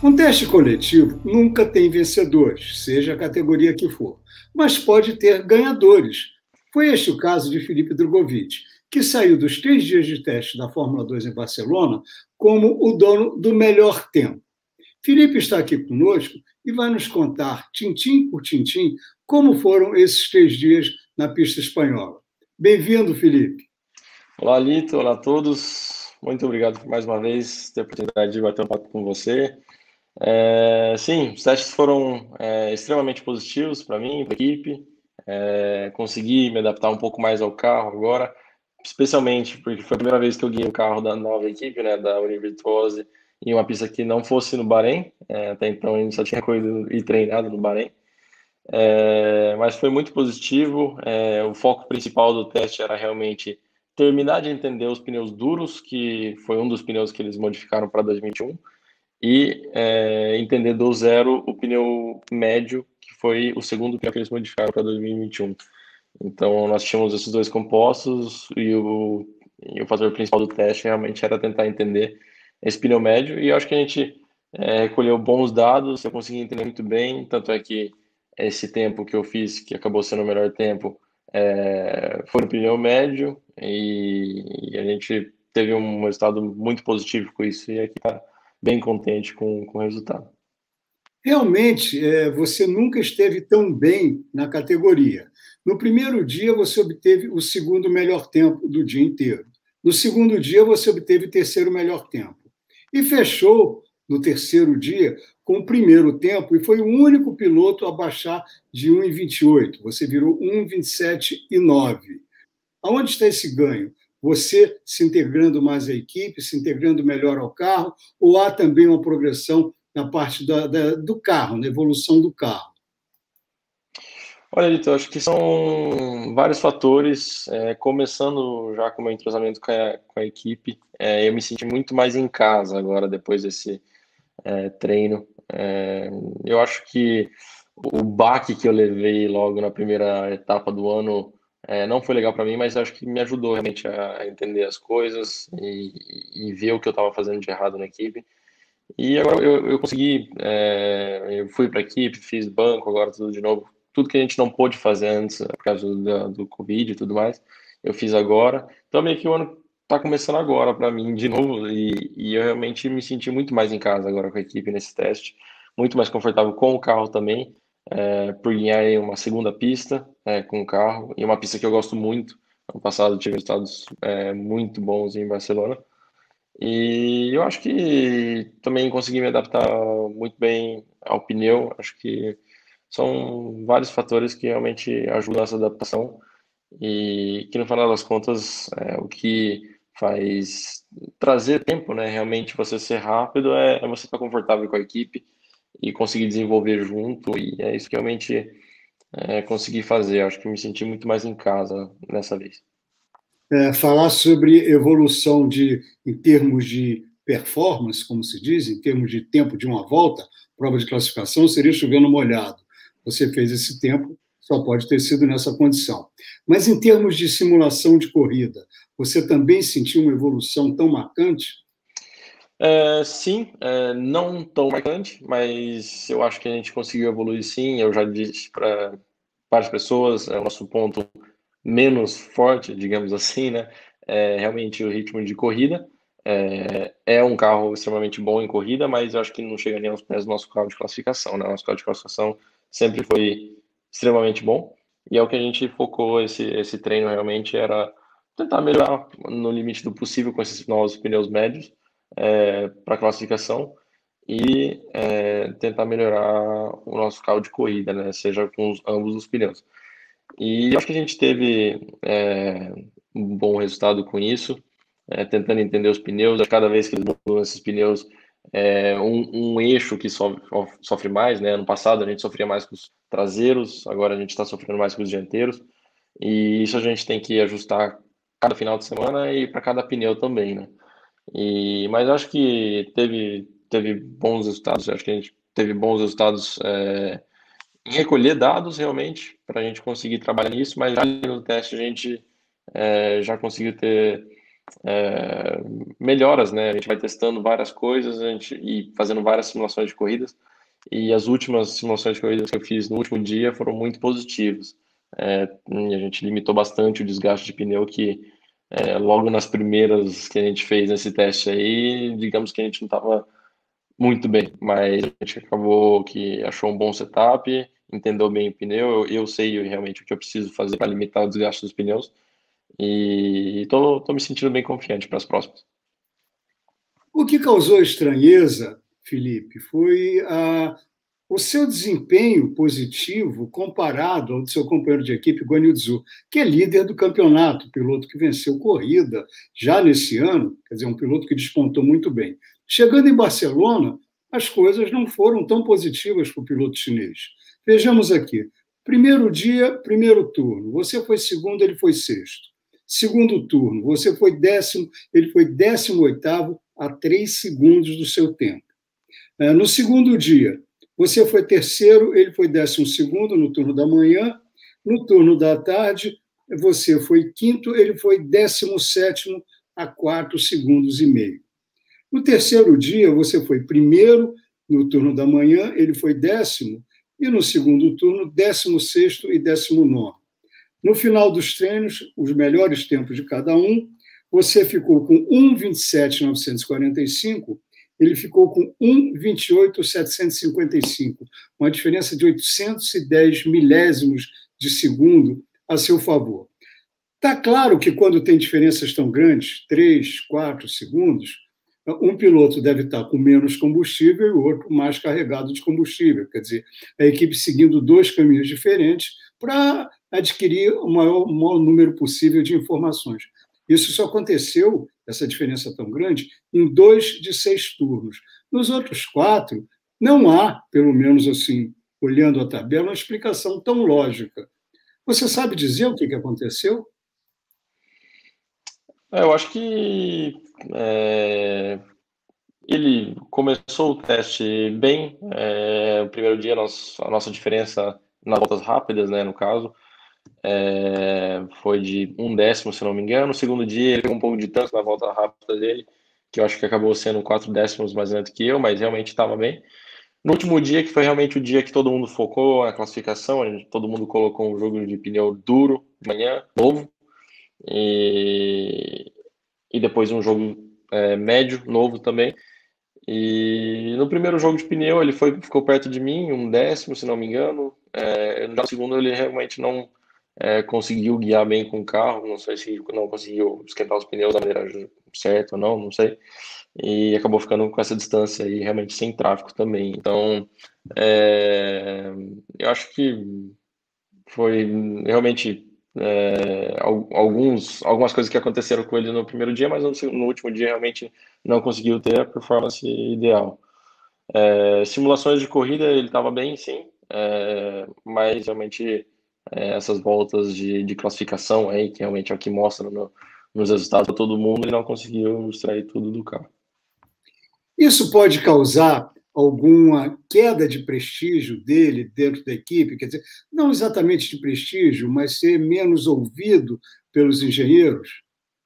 Um teste coletivo nunca tem vencedores, seja a categoria que for, mas pode ter ganhadores. Foi este o caso de Felipe Drogovic, que saiu dos 3 dias de teste da Fórmula 2 em Barcelona como o dono do melhor tempo. Felipe está aqui conosco e vai nos contar, tintim por tintim, como foram esses 3 dias na pista espanhola. Bem-vindo, Felipe. Olá, Lito, olá a todos. Muito obrigado por mais uma vez ter a oportunidade de bater um papo com você. Sim, os testes foram extremamente positivos para mim, para a equipe. Consegui me adaptar um pouco mais ao carro agora, especialmente porque foi a primeira vez que eu guiei o carro da nova equipe, né, da Univirtuose, em uma pista que não fosse no Bahrein. Até então a gente só tinha corrido e treinado no Bahrein. Mas foi muito positivo. O foco principal do teste era realmente terminar de entender os pneus duros, que foi um dos pneus que eles modificaram para 2021, e entender do zero o pneu médio, que foi o segundo pneu que eles modificaram para 2021. Então, nós tínhamos esses dois compostos e o fator principal do teste realmente era tentar entender esse pneu médio, e eu acho que a gente recolheu bons dados, eu consegui entender muito bem, tanto é que esse tempo que eu fiz, que acabou sendo o melhor tempo, foi no pneu médio, e a gente teve um resultado muito positivo com isso, e aqui está bem contente com o resultado. Realmente, você nunca esteve tão bem na categoria. No primeiro dia, você obteve o segundo melhor tempo do dia inteiro. No segundo dia, você obteve o terceiro melhor tempo. E fechou no terceiro dia com o primeiro tempo e foi o único piloto a baixar de 1,28. Você virou 1,27,9. Aonde está esse ganho? Você se integrando mais à equipe, se integrando melhor ao carro, ou há também uma progressão na parte do carro, na evolução do carro? Olha, Vitor, acho que são vários fatores, começando já com o meu entrosamento com a equipe. Eu me senti muito mais em casa agora, depois desse treino. Eu acho que o baque que eu levei logo na primeira etapa do ano não foi legal para mim, mas acho que me ajudou realmente a entender as coisas e ver o que eu estava fazendo de errado na equipe. E agora eu consegui, eu fui para a equipe, fiz banco, agora tudo de novo. Tudo que a gente não pôde fazer antes, por causa do Covid e tudo mais, eu fiz agora. Então, meio que o ano está começando agora para mim de novo, e eu realmente me senti muito mais em casa agora com a equipe nesse teste, muito mais confortável com o carro também, por ganhar aí uma segunda pista com o carro, e uma pista que eu gosto muito. Ano passado tive resultados muito bons em Barcelona. E eu acho que também consegui me adaptar muito bem ao pneu. Acho que são vários fatores que realmente ajudam nessa adaptação e que no final das contas o que faz trazer tempo, né? Realmente você ser rápido é você estar confortável com a equipe e conseguir desenvolver junto, e é isso que realmente consegui fazer. Acho que me senti muito mais em casa nessa vez. Falar sobre evolução em termos de performance, como se diz, em termos de tempo de uma volta, prova de classificação, seria chovendo molhado. Você fez esse tempo, só pode ter sido nessa condição. Mas em termos de simulação de corrida, você também sentiu uma evolução tão marcante? Sim, não tão marcante, mas eu acho que a gente conseguiu evoluir sim. Eu já disse para várias pessoas, é o nosso ponto menos forte, digamos assim, né? Realmente o ritmo de corrida. É um carro extremamente bom em corrida, mas eu acho que não chega nem aos pés do nosso carro de classificação, né? O nosso carro de classificação sempre foi extremamente bom, e é o que a gente focou esse treino realmente era tentar melhorar no limite do possível com esses novos pneus médios para classificação e tentar melhorar o nosso carro de corrida, né? Seja com ambos os pneus. E eu acho que a gente teve um bom resultado com isso, tentando entender os pneus. Cada vez que eles mudam esses pneus, um eixo que sofre mais, né? Ano passado a gente sofria mais com os traseiros, agora a gente está sofrendo mais com os dianteiros. E isso a gente tem que ajustar cada final de semana e para cada pneu também, né? Mas acho que teve bons resultados. Acho que a gente teve bons resultados em recolher dados realmente para a gente conseguir trabalhar nisso, mas já no teste a gente já conseguiu ter melhoras, né? A gente vai testando várias coisas e fazendo várias simulações de corridas. E as últimas simulações de corridas que eu fiz no último dia foram muito positivas. E a gente limitou bastante o desgaste de pneu logo nas primeiras que a gente fez nesse teste aí, digamos que a gente não estava muito bem, mas a gente acabou que achou um bom setup, entendeu bem o pneu, eu sei realmente o que eu preciso fazer para limitar o desgaste dos pneus e tô me sentindo bem confiante para as próximas. O que causou estranheza, Felipe, foi o seu desempenho positivo comparado ao do seu companheiro de equipe, Guanyu Zhou, que é líder do campeonato, piloto que venceu corrida já nesse ano, quer dizer, um piloto que despontou muito bem. Chegando em Barcelona, as coisas não foram tão positivas para o piloto chinês. Vejamos aqui. Primeiro dia, primeiro turno. Você foi segundo, ele foi sexto. Segundo turno, você foi décimo, ele foi 18º a 3 segundos do seu tempo. No segundo dia, você foi terceiro, ele foi 12º no turno da manhã. No turno da tarde, você foi quinto, ele foi 17º a 4 segundos e meio. No terceiro dia, você foi primeiro no turno da manhã, ele foi 10º, e no segundo turno, 16º e 19º. No final dos treinos, os melhores tempos de cada um, você ficou com 1,27,945, ele ficou com 1,28,755, uma diferença de 810 milésimos de segundo a seu favor. Está claro que quando tem diferenças tão grandes, 3, 4 segundos, um piloto deve estar com menos combustível e o outro mais carregado de combustível. Quer dizer, a equipe seguindo dois caminhos diferentes para adquirir o maior número possível de informações. Isso só aconteceu, essa diferença tão grande, em 2 de 6 turnos. Nos outros 4, não há, pelo menos assim, olhando a tabela, uma explicação tão lógica. Você sabe dizer o que aconteceu? Eu acho que ele começou o teste bem. O primeiro dia, a nossa diferença nas voltas rápidas, né, no caso, foi de 1 décimo, se não me engano. No segundo dia, ele pegou um pouco de tanto na volta rápida dele, que eu acho que acabou sendo 4 décimos mais lento que eu, mas realmente estava bem. No último dia, que foi realmente o dia que todo mundo focou na classificação, todo mundo colocou um jogo de pneu duro de manhã, novo, e depois um jogo médio, novo também. E no primeiro jogo de pneu ele ficou perto de mim, 1 décimo, se não me engano. No segundo ele realmente não conseguiu guiar bem com o carro, não sei se não conseguiu esquentar os pneus da maneira certa ou não, não sei. E acabou ficando com essa distância aí realmente sem tráfego também. Então, eu acho que foi realmente algumas coisas que aconteceram com ele no primeiro dia, mas no último dia realmente não conseguiu ter a performance ideal. Simulações de corrida ele estava bem, sim, mas realmente essas voltas de classificação aí, que realmente é o que mostra nos resultados para todo mundo, ele não conseguiu extrair tudo do carro. Isso pode causar alguma queda de prestígio dele dentro da equipe? Quer dizer, não exatamente de prestígio, mas ser menos ouvido pelos engenheiros?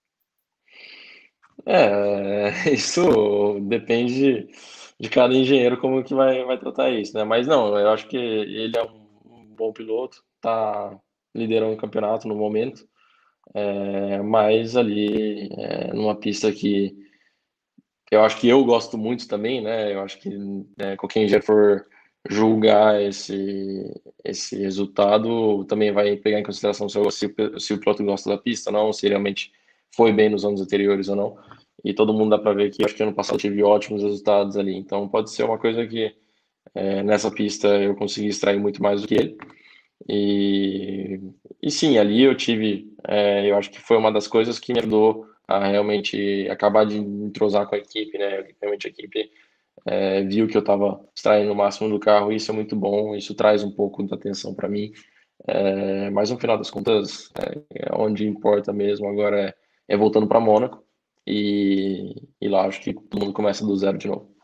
Isso depende de cada engenheiro como que vai tratar isso, né? Mas não, eu acho que ele é um bom piloto, tá liderando o campeonato no momento, mas ali numa pista que eu acho que eu gosto muito também, né? Eu acho que qualquer engenheiro for julgar esse resultado também vai pegar em consideração se o piloto gosta da pista ou não, se realmente foi bem nos anos anteriores ou não. E todo mundo dá para ver que acho que ano passado tive ótimos resultados ali. Então pode ser uma coisa que nessa pista eu consegui extrair muito mais do que ele. E, e sim, ali eu tive, eu acho que foi uma das coisas que me ajudou a realmente acabar de entrosar com a equipe, né? Realmente a equipe viu que eu estava extraindo o máximo do carro, e isso é muito bom, isso traz um pouco de atenção para mim. Mas no final das contas, onde importa mesmo agora é voltando para Mônaco, e lá acho que todo mundo começa do zero de novo.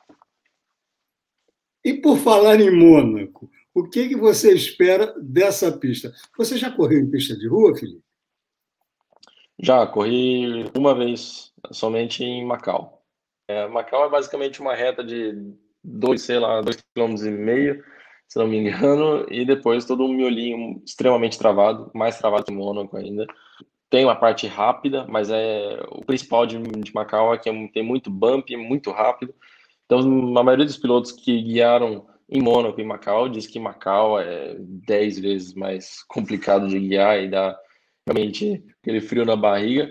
E por falar em Mônaco, o que você espera dessa pista? Você já correu em pista de rua, Felipe? Já corri uma vez, somente em Macau. Macau é basicamente uma reta de sei lá, 2,5 km, se não me engano, e depois todo um miolinho extremamente travado, mais travado que Mônaco ainda. Tem uma parte rápida, mas o principal de Macau é que tem muito bump, muito rápido. Então, a maioria dos pilotos que guiaram em Mônaco e Macau diz que Macau é 10 vezes mais complicado de guiar e dá realmente aquele frio na barriga.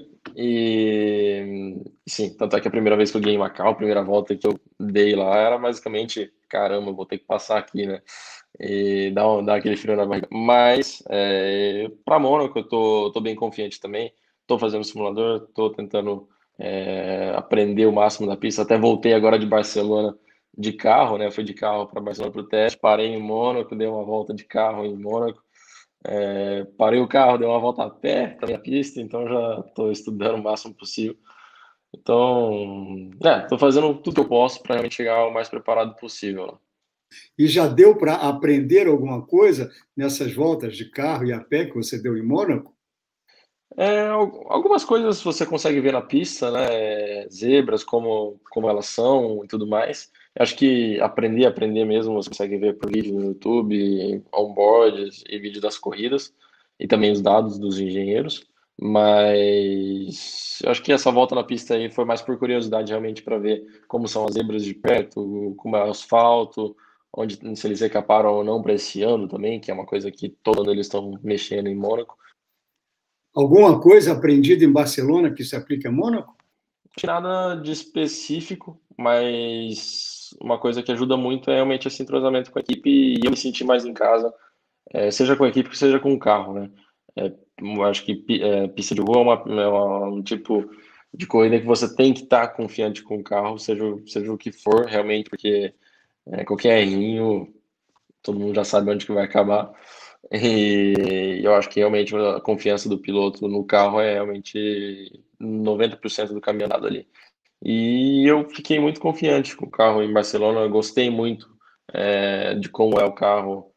E sim, tanto é que a primeira vez que eu guiei em Macau, a primeira volta que eu dei lá era basicamente, caramba, vou ter que passar aqui, né? E dá aquele frio na barriga. Mas para Mônaco eu tô bem confiante também. Tô fazendo simulador, tô tentando aprender o máximo da pista. Até voltei agora de Barcelona de carro, né? Fui de carro para Barcelona para o teste, parei em Mônaco, dei uma volta de carro em Mônaco, parei o carro, dei uma volta a pé na pista, então já estou estudando o máximo possível. Então, estou fazendo tudo que eu posso para realmente chegar o mais preparado possível, né? E já deu para aprender alguma coisa nessas voltas de carro e a pé que você deu em Mônaco? Algumas coisas você consegue ver na pista, né? Zebras, como elas são e tudo mais. Eu acho que aprender mesmo, você consegue ver por vídeo no YouTube, onboards e vídeo das corridas, e também os dados dos engenheiros. Mas eu acho que essa volta na pista aí foi mais por curiosidade, realmente, para ver como são as zebras de perto, como é o asfalto, onde se eles recaparam ou não para esse ano também, que é uma coisa que todo ano eles estão mexendo em Mônaco. Alguma coisa aprendida em Barcelona que se aplica a Mônaco? Nada de específico, mas uma coisa que ajuda muito é realmente esse entrosamento com a equipe e eu me sentir mais em casa, seja com a equipe, seja com o carro, né? Eu acho que pista de rua um tipo de corrida que você tem que estar confiante com o carro, seja o que for, realmente, porque qualquer errinho, todo mundo já sabe onde que vai acabar. E eu acho que realmente a confiança do piloto no carro é realmente 90% do caminho andado ali. E eu fiquei muito confiante com o carro em Barcelona, eu gostei muito de como é o carro,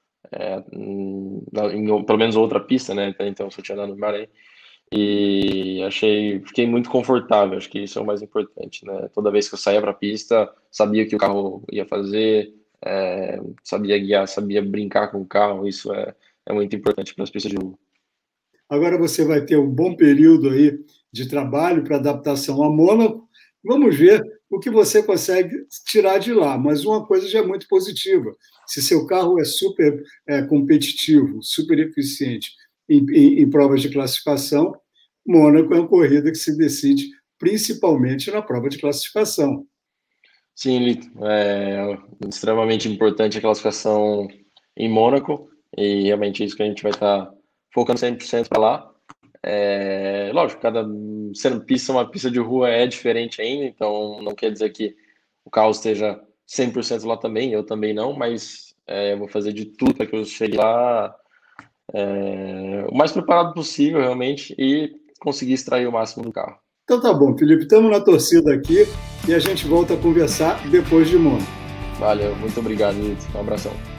pelo menos outra pista, né? Então, só tinha andado no Bahrein. E fiquei muito confortável, acho que isso é o mais importante, né? Toda vez que eu saía para a pista, sabia o que o carro ia fazer, sabia guiar, sabia brincar com o carro, isso é muito importante para as pistas de rua. Agora você vai ter um bom período aí de trabalho para adaptação a Mônaco. Vamos ver o que você consegue tirar de lá. Mas uma coisa já é muito positiva: se seu carro é super competitivo, super eficiente em provas de classificação, Mônaco é uma corrida que se decide principalmente na prova de classificação. Sim, Lito, é extremamente importante a classificação em Mônaco e realmente é isso que a gente vai estar focando 100% para lá. Lógico, sendo pista, uma pista de rua é diferente ainda, então não quer dizer que o carro esteja 100% lá também, eu também não, mas eu vou fazer de tudo para que eu chegue lá o mais preparado possível, realmente, e conseguir extrair o máximo do carro. Então tá bom, Felipe, estamos na torcida aqui e a gente volta a conversar depois de Mônaco. Valeu, muito obrigado, Lito. Um abração.